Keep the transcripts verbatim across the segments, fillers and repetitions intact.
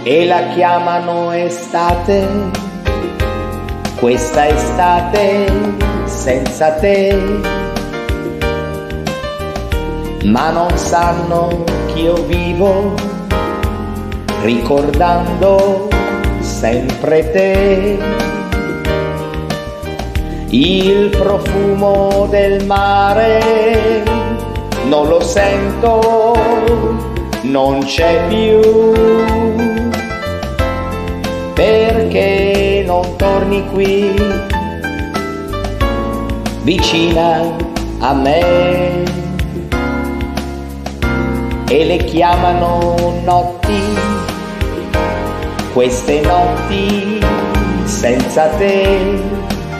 e la chiamano estate, questa estate senza te, ma non sanno che io vivo ricordando sempre te. Il profumo del mare non lo sento, non c'è più, perché non torni qui vicina a me. E le chiamano notti, queste notti senza te,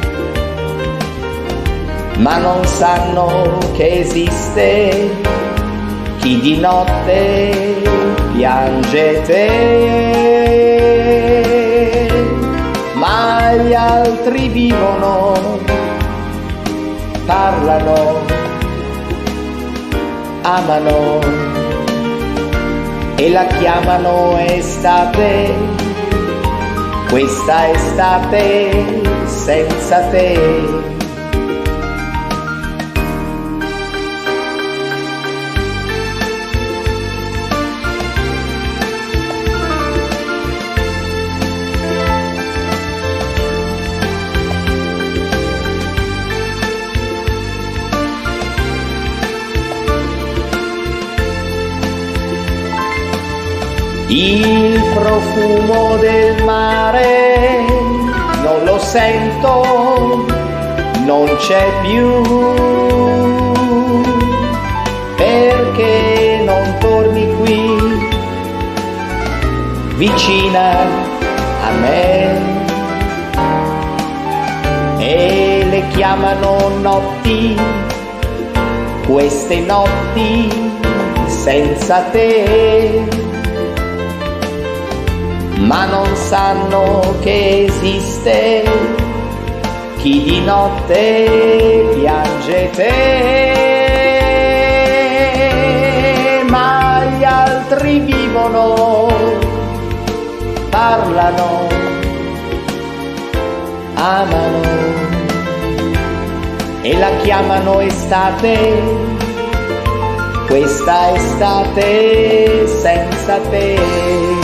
ma non sanno che esiste chi di notte piange te. Ma gli altri vivono, parlano, amano e la chiamano estate, questa estate senza te. Il profumo del mare non lo sento, non c'è più, perché non torni qui vicina a me. E le chiamano notti, queste notti senza te, ma non sanno che esiste chi di notte piange te. Ma gli altri vivono, parlano, amano e la chiamano estate, questa estate senza te.